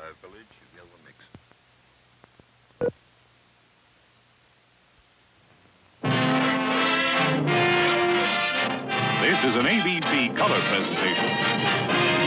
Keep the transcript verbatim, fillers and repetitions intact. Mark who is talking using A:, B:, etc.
A: village, yellow mix.
B: This is an A B C color presentation.